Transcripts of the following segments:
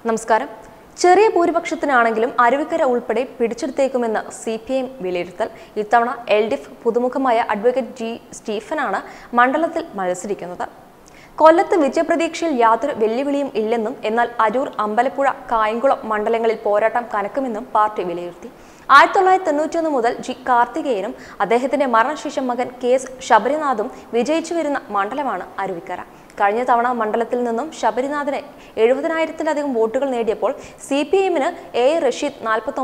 നമസ്കാരം. ചെറിയ ഭൂരിപക്ഷത്തിനാണെങ്കിലും അരുവിക്കര ഉൾപ്പെടെ പിടിച്ചെടുത്തേക്കുമെന്ന് CPM വിലയിരുത്തൽ. ഇത്തവണ LDF പുതുമുഖമായ അഡ്വക്കേറ്റ് G. സ്റ്റീഫനാണ് മണ്ഡലത്തിൽ മത്സരിക്കുന്നത്. കൊല്ലത്ത് വിജയപ്രതീക്ഷയിൽ യാതൊരു വെല്ലുവിളിയും ഇല്ലെന്നും എന്നാൽ അരൂർ, അമ്പലപ്പുഴ, കായംകുളം മണ്ഡലങ്ങളിൽ പോരാട്ടം കനക്കുമെന്നും പാർട്ടി വിലയിരുത്തി. 1991 മുതൽ G. കാർത്തികേയനും അദ്ദേഹത്തിന്റെ മരണശേഷം മകൻ KS. ശബരിനാഥും വിജയിച്ചു വരുന്ന മണ്ഡലമാണ് അരുവിക്കര. കഴിഞ്ഞ തവണ മണ്ഡലത്തിൽ നിന്നും ശബരിനാഥിന് 70,000-ലധികം വോട്ടുകൾ നേടിയപ്പോൾ CPM-ന് A. റഷീദ്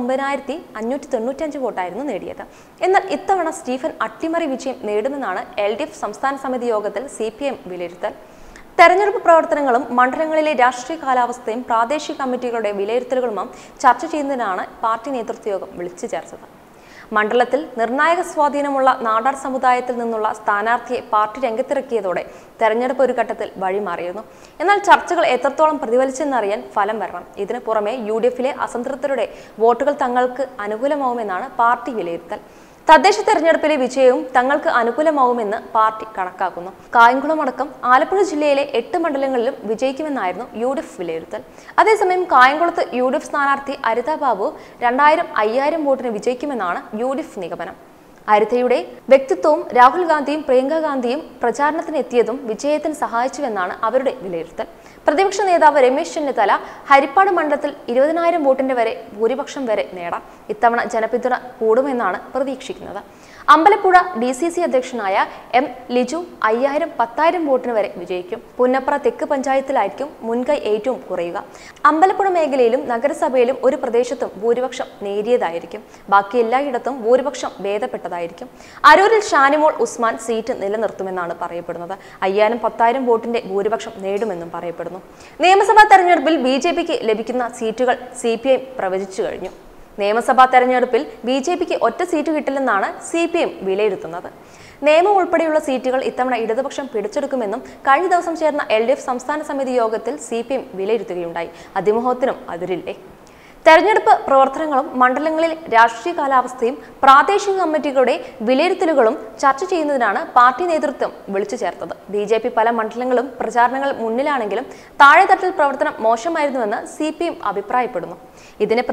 49,595 വോട്ടായിരുന്നു നേടിയത്. എന്നാൽ ഇത്തവണ സ്റ്റീഫൻ അട്ടിമറി വിജയം നേടുമെന്നാണ് LDF സംസ്ഥാന സമിതി യോഗത്തിൽ CPM വിലയിരുത്തൽ. തെരഞ്ഞെടുപ്പ് പ്രവർത്തനങ്ങളും മണ്ഡലങ്ങളിലെ രാഷ്ട്രീയ കാലാവസ്ഥയും പ്രാദേശിക കമ്മിറ്റികളുടെ വിലയിരുത്തലുകളും ചർച്ച ചെയ്യുന്നതിനാണ് പാർട്ടി നേതൃത്വ യോഗം വിളിച്ചു ചേർത്തത്. മണ്ഡലത്തിൽ നിർണായക സ്വാധീനമുള്ള നാടാർ സമുദായത്തിൽ നിന്നുള്ള സ്ഥാനാർത്ഥിയെ പാർട്ടി രംഗത്തിറക്കിയതോടെ തെരഞ്ഞെടുപ്പ് ഒരു ഘട്ടത്തിൽ വഴിമാറിയിരുന്നു. എന്നാൽ ചർച്ചകൾ എത്രത്തോളം പ്രതിഫലിച്ചെന്നറിയാൻ ഫലം വരണം. ഇതിനു പുറമെ UDF-ലെ അസംതൃപ്തരുടെ വോട്ടുകൾ തങ്ങൾക്ക് അനുകൂലമാവുമെന്നാണ് പാർട്ടി വിലയിരുത്തൽ. തദ്ദേശ തെരഞ്ഞെടുപ്പിലെ വിജയവും തങ്ങൾക്ക് അനുകൂലമാവുമെന്ന് പാർട്ടി കണക്കാക്കുന്നു. കായംകുളം അടക്കം ആലപ്പുഴ ജില്ലയിലെ 8 മണ്ഡലങ്ങളിലും വിജയിക്കുമെന്നായിരുന്നു UDF വിലയിരുത്തൽ. അതേസമയം കായംകുളത്ത് UDF സ്ഥാനാർത്ഥി അരിത ബാബു 2000-5000 വോട്ടിന് വിജയിക്കുമെന്നാണ് UDF നിഗമനം. അരിതയുടെ വ്യക്തിത്വവും രാഹുൽ ഗാന്ധിയും പ്രിയങ്ക ഗാന്ധിയും പ്രചാരണത്തിന് എത്തിയതും വിജയത്തിന് സഹായിച്ചുവെന്നാണ് അവരുടെ വിലയിരുത്തൽ. പ്രതിപക്ഷ നേതാവ് രമേശ് ചെന്നിത്തല ഹരിപ്പാട് മണ്ഡലത്തിൽ 20,000 വോട്ടിന്റെ വരെ ഭൂരിപക്ഷം വരെ നേടാം. ഇത്തവണ ജനപിന്തുണ കൂടുമെന്നാണ് പ്രതീക്ഷിക്കുന്നത്. അമ്പലപ്പുഴ DCC അധ്യക്ഷനായ M. ലിജു 5000-10,000 വോട്ടിന് വരെ വിജയിക്കും. പുന്നപ്ര തെക്ക് പഞ്ചായത്തിലായിരിക്കും മുൻകൈ ഏറ്റവും കുറയുക. അമ്പലപ്പുഴ മേഖലയിലും നഗരസഭയിലും ഒരു പ്രദേശത്തും ഭൂരിപക്ഷം നേരിയതായിരിക്കും. ബാക്കി എല്ലായിടത്തും ഭൂരിപക്ഷം ഭേദപ്പെട്ടതായിരിക്കും. അരൂരിൽ ഷാനിമോൾ ഉസ്മാൻ സീറ്റ് നിലനിർത്തുമെന്നാണ് പറയപ്പെടുന്നത്. 5000-10,000 വോട്ടിന്റെ ഭൂരിപക്ഷം നേടുമെന്നും പറയപ്പെടുന്നു. നിയമസഭാ തെരഞ്ഞെടുപ്പിൽ BJP-ക്ക് ലഭിക്കുന്ന സീറ്റുകൾ CPM പ്രവചിച്ചു കഴിഞ്ഞു. നിയമസഭാ തെരഞ്ഞെടുപ്പിൽ BJP-ക്ക് ഒറ്റ സീറ്റ് കിട്ടില്ലെന്നാണ് CPM വിലയിരുത്തുന്നത്. നിയമം ഉൾപ്പെടെയുള്ള സീറ്റുകൾ ഇത്തവണ ഇടതുപക്ഷം പിടിച്ചെടുക്കുമെന്നും കഴിഞ്ഞ ദിവസം ചേർന്ന LDF സംസ്ഥാന സമിതി യോഗത്തിൽ CPM വിലയിരുത്തുകയുണ്ടായി. അതിമോഹത്തിനും അതിരില്ലേ? തെരഞ്ഞെടുപ്പ് പ്രവർത്തനങ്ങളും മണ്ഡലങ്ങളിൽ രാഷ്ട്രീയ കാലാവസ്ഥയും പ്രാദേശിക കമ്മിറ്റികളുടെ വിലയിരുത്തലുകളും ചർച്ച ചെയ്യുന്നതിനാണ് പാർട്ടി നേതൃത്വം വിളിച്ചു ചേർത്തത്. BJP പല മണ്ഡലങ്ങളും പ്രചാരണങ്ങൾ മുന്നിലാണെങ്കിലും താഴെത്തട്ടിൽ പ്രവർത്തനം മോശമായിരുന്നുവെന്ന് CPM അഭിപ്രായപ്പെടുന്നു. ഇതിന്റെ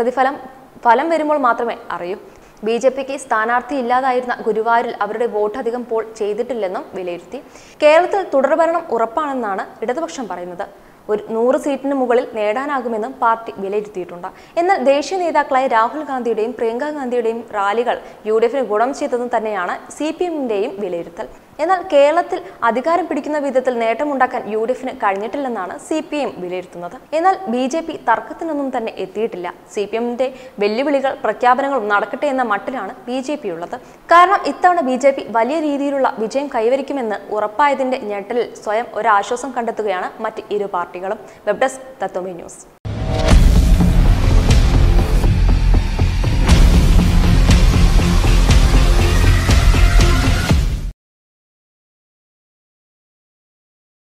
ഫലം വരുമ്പോൾ മാത്രമേ അറിയൂ. BJP-ക്ക് സ്ഥാനാർത്ഥി ഇല്ലാതായിരുന്ന ഗുരുവായൂരിൽ അവരുടെ വോട്ട് അധികം പോൾ ചെയ്തിട്ടില്ലെന്നും വിലയിരുത്തി. കേരളത്തിൽ തുടർഭരണം ഉറപ്പാണെന്നാണ് ഇടതുപക്ഷം പറയുന്നത്. ഒരു 100 സീറ്റിന് മുകളിൽ നേടാനാകുമെന്നും പാർട്ടി വിലയിരുത്തിയിട്ടുണ്ട്. എന്നാൽ ദേശീയ നേതാക്കളായ രാഹുൽ ഗാന്ധിയുടെയും പ്രിയങ്ക ഗാന്ധിയുടെയും റാലികൾ UDF-ന് ഗുണം ചെയ്തെന്ന് തന്നെയാണ് CPM-ന്റെയും വിലയിരുത്തൽ. എന്നാൽ കേരളത്തിൽ അധികാരം പിടിക്കുന്ന വിധത്തിൽ നേട്ടമുണ്ടാക്കാൻ UDF-ന് കഴിഞ്ഞിട്ടില്ലെന്നാണ് CPM വിലയിരുത്തുന്നത്. എന്നാൽ BJP തർക്കത്തിനൊന്നും തന്നെ എത്തിയിട്ടില്ല. CPM-ന്റെ വെല്ലുവിളികൾ പ്രഖ്യാപനങ്ങളും നടക്കട്ടെ എന്ന മട്ടിലാണ് BJP ഉള്ളത്. കാരണം ഇത്തവണ BJP വലിയ രീതിയിലുള്ള വിജയം കൈവരിക്കുമെന്ന് ഉറപ്പായതിന്റെ ഞെട്ടലിൽ സ്വയം ഒരു ആശ്വാസം കണ്ടെത്തുകയാണ് മറ്റ് ഇരു പാർട്ടികളും. വെബ് ഡെസ്ക് തത്വമി ന്യൂസ്.